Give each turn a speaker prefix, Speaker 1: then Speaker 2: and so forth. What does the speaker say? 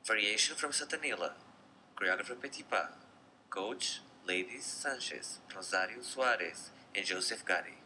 Speaker 1: Variation from Satanilla, choreographer Petipa, coach Ladies Sanchez, Rosario Suarez, and Joseph Gatti.